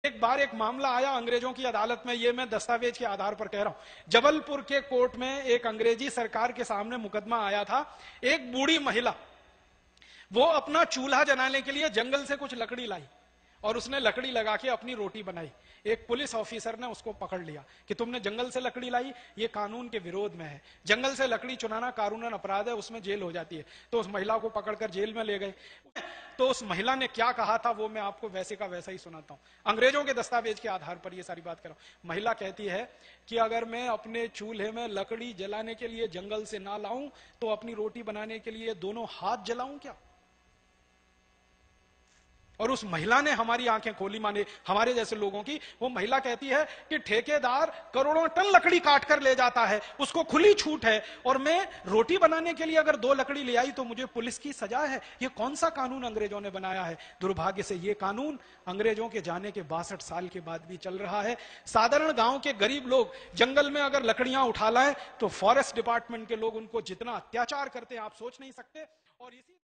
एक बार एक मामला आया अंग्रेजों की अदालत में, ये मैं दस्तावेज के आधार पर कह रहा हूं। जबलपुर के कोर्ट में एक अंग्रेजी सरकार के सामने मुकदमा आया था। एक बूढ़ी महिला, वो अपना चूल्हा जलाने के लिए जंगल से कुछ लकड़ी लाई और उसने लकड़ी लगा के अपनी रोटी बनाई। एक पुलिस ऑफिसर ने उसको पकड़ लिया कि तुमने जंगल से लकड़ी लाई, ये कानून के विरोध में है, जंगल से लकड़ी चुराना कानूनन अपराध है, उसमें जेल हो जाती है। तो उस महिला को पकड़कर जेल में ले गए। तो उस महिला ने क्या कहा था वो मैं आपको वैसे का वैसा ही सुनाता हूं, अंग्रेजों के दस्तावेज के आधार पर ये सारी बात कर रहा हूं। महिला कहती है कि अगर मैं अपने चूल्हे में लकड़ी जलाने के लिए जंगल से ना लाऊं तो अपनी रोटी बनाने के लिए दोनों हाथ जलाऊं क्या? और उस महिला ने हमारी आंखें खोली, माने हमारे जैसे लोगों की। वो महिला कहती है कि ठेकेदार करोड़ों टन लकड़ी काट कर ले जाता है, उसको खुली छूट है, और मैं रोटी बनाने के लिए अगर 2 लकड़ी ले आई तो मुझे पुलिस की सजा है। ये कौन सा कानून अंग्रेजों ने बनाया है? दुर्भाग्य से ये कानून अंग्रेजों के जाने के 62 साल के बाद भी चल रहा है। साधारण गांव के गरीब लोग जंगल में अगर लकड़ियां उठा लाए तो फॉरेस्ट डिपार्टमेंट के लोग उनको जितना अत्याचार करते हैं आप सोच नहीं सकते। और इसी